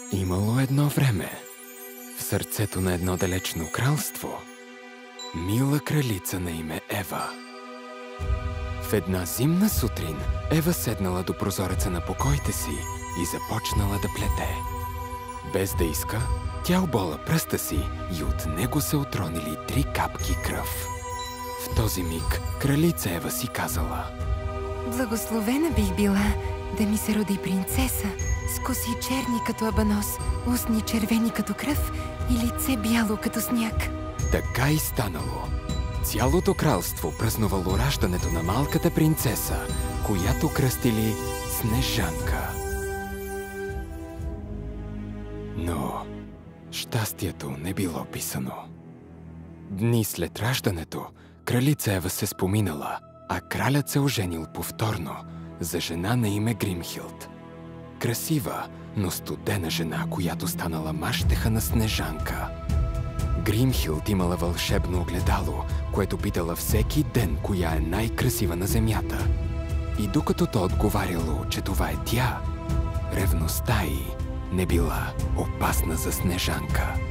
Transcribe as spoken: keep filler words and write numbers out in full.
Имало едно време, в сърцето на едно далечно кралство, мила кралица на име Ева. В една зимна сутрин Ева седнала до прозореца на покоите си и започнала да плете. Без да иска, тя обола пръста си и от него се отронили три капки кръв. В този миг кралица Ева си казала: благословена бих била да ми се роди принцеса с коси черни като абанос, устни червени като кръв и лице бяло като сняг. Така и станало. Цялото кралство празнувало раждането на малката принцеса, която кръстили Снежанка. Но щастието не било писано. Дни след раждането, кралица Ева се споминала, а кралят се оженил повторно за жена на име Гримхилд. Красива, но студена жена, която станала мащеха на Снежанка. Гримхилд имала вълшебно огледало, което питала всеки ден коя е най-красива на земята. И докато то отговаряло, че това е тя, ревността й не била опасна за Снежанка.